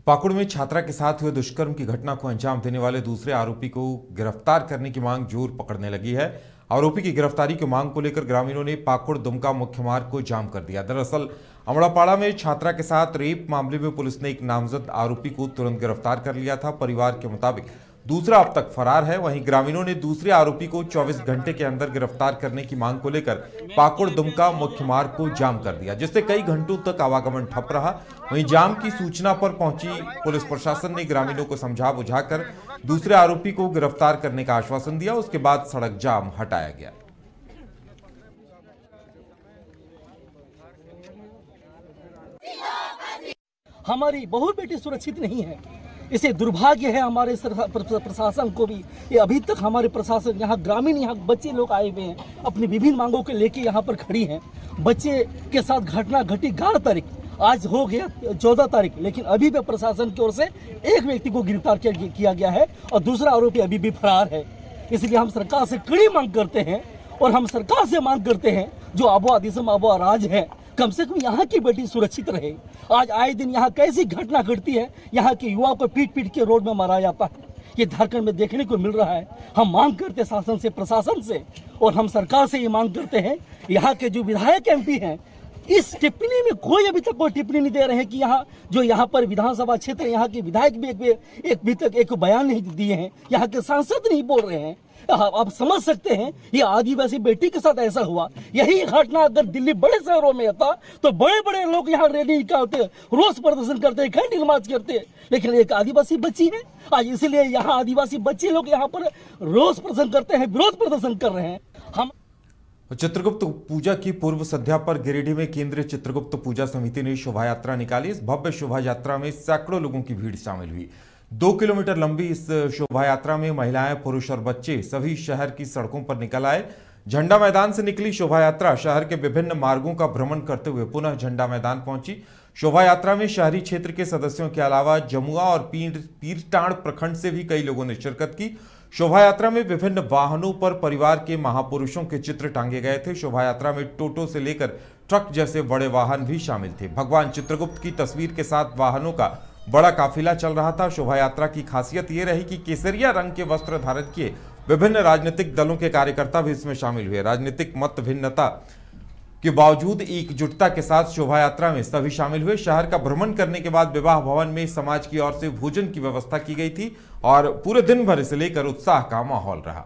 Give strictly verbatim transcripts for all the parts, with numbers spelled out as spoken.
पाकुड़ में छात्रा के साथ हुए दुष्कर्म की घटना को अंजाम देने वाले दूसरे आरोपी को गिरफ्तार करने की मांग जोर पकड़ने लगी है। आरोपी की गिरफ्तारी की मांग को लेकर ग्रामीणों ने पाकुड़ दुमका मुख्य मार्ग को जाम कर दिया। दरअसल अमड़ापाड़ा में छात्रा के साथ रेप मामले में पुलिस ने एक नामजद आरोपी को तुरंत गिरफ्तार कर लिया था। परिवार के मुताबिक दूसरा अब तक फरार है। वहीं ग्रामीणों ने दूसरे आरोपी को चौबीस घंटे के अंदर गिरफ्तार करने की मांग को लेकर पाकुड़ दुमका मुख्य मार्ग को जाम कर दिया, जिससे कई घंटों तक आवागमन ठप रहा। वहीं जाम की सूचना पर पहुंची पुलिस प्रशासन ने ग्रामीणों को समझा बुझाकर दूसरे आरोपी को गिरफ्तार करने का आश्वासन दिया। उसके बाद सड़क जाम हटाया गया। हमारी बहू बेटी सुरक्षित नहीं है, इसे दुर्भाग्य है हमारे प्रशासन को भी। ये अभी तक हमारे प्रशासन यहाँ ग्रामीण यहाँ बच्चे लोग आए हुए हैं, अपनी विभिन्न मांगों को लेके यहाँ पर खड़ी हैं। बच्चे के साथ घटना घटी ग्यारह तारीख, आज हो गया चौदह तारीख, लेकिन अभी भी प्रशासन की ओर से एक व्यक्ति को गिरफ्तार किया गया है और दूसरा आरोपी अभी भी फरार है। इसलिए हम सरकार से कड़ी मांग करते हैं और हम सरकार से मांग करते हैं जो आबोआ दिसम आबोआ राज है, कम से कम यहाँ की बेटी सुरक्षित रहे। आज आए दिन यहाँ कैसी घटना घटती है, यहाँ के युवा को पीट पीट के रोड में मारा जाता है, ये झारखंड में देखने को मिल रहा है। हम मांग करते शासन से, प्रशासन से, और हम सरकार से ये मांग करते हैं, यहाँ के जो विधायक एमपी हैं इस टिप्पणी में कोई अभी तक कोई टिप्पणी नहीं दे रहे हैं कि यहाँ जो यहाँ पर विधानसभा क्षेत्र यहाँ के विधायक भी एक एक भी तक एक बयान नहीं दिए हैं, यहाँ के सांसद नहीं बोल रहे हैं। आप समझ सकते हैं ये आदिवासी बेटी के साथ ऐसा हुआ। यही घटना अगर दिल्ली बड़े शहरों में था तो बड़े बड़े लोग यहाँ रैली निकालते, रोष प्रदर्शन करते, कैंडल मार्च करते, लेकिन एक आदिवासी बच्ची है आज, इसलिए यहाँ आदिवासी बच्चे लोग यहाँ पर रोष प्रदर्शन करते हैं, विरोध प्रदर्शन कर रहे हैं। हम चित्रगुप्त पूजा की पूर्व संध्या पर गिरिडीह में केंद्रीय चित्रगुप्त पूजा समिति ने शोभा यात्रा निकाली। इस भव्य शोभा यात्रा में सैकड़ों लोगों की भीड़ शामिल हुई। दो किलोमीटर लंबी इस शोभा यात्रा में महिलाएं, पुरुष और बच्चे सभी शहर की सड़कों पर निकल आए। झंडा मैदान से निकली शोभा यात्रा शहर के विभिन्न मार्गों का भ्रमण करते हुए पुनः झंडा मैदान पहुंची। शोभा यात्रा में शहरी क्षेत्र के सदस्यों के अलावा जमुआ और पीर पीरटांड प्रखंड से भी कई लोगों ने शिरकत की। शोभा यात्रा में विभिन्न वाहनों पर परिवार के महापुरुषों के चित्र टांगे गए थे। शोभा यात्रा में टोटो से लेकर ट्रक जैसे बड़े वाहन भी शामिल थे। भगवान चित्रगुप्त की तस्वीर के साथ वाहनों का बड़ा काफिला चल रहा था। शोभा यात्रा की खासियत ये रही कि केसरिया रंग के वस्त्र धारण किए विभिन्न राजनीतिक दलों के कार्यकर्ता भी इसमें शामिल हुए। राजनीतिक मत भिन्नता के बावजूद एकजुटता के साथ शोभा यात्रा में सभी शामिल हुए। शहर का भ्रमण करने के बाद विवाह भवन में समाज की ओर से भोजन की व्यवस्था की गई थी और पूरे दिन भर इसे लेकर उत्साह का माहौल रहा।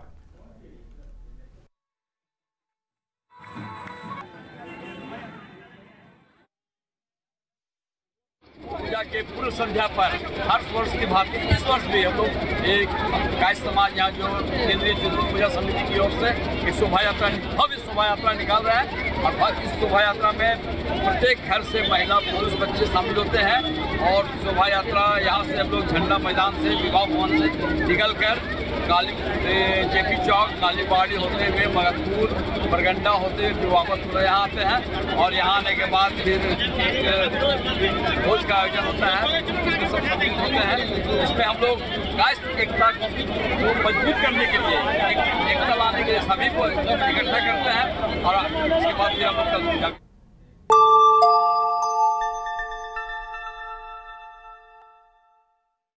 पूजा के पूर्व संध्या पर हर वर्ष की भांति इस वर्ष भी हम लोग एक गाय समाज यहाँ जो केंद्रीय चित्रगुप्त पूजा समिति की ओर से एक शोभा यात्रा भव्य शोभा यात्रा निकाल रहा है और इस शोभा यात्रा में प्रत्येक घर से महिला, पुरुष, बच्चे शामिल होते हैं और शोभा यात्रा यहाँ से हम लोग झंडा मैदान से, विवाह भवन से निकल कर काली जेपी चौक, कालीबाड़ी होते हुए मगरपुर, बरगंडा होते हुए वापस यहाँ आते हैं और यहाँ आने के बाद फिर भोज का आयोजन होता है, इसमें सब सम्मिलित होते हैं। इसमें हम लोग राष्ट्र एकता को मजबूत करने के लिए, एकता लाने के लिए सभी को इकट्ठा करते हैं और इसके बाद फिर हम लोग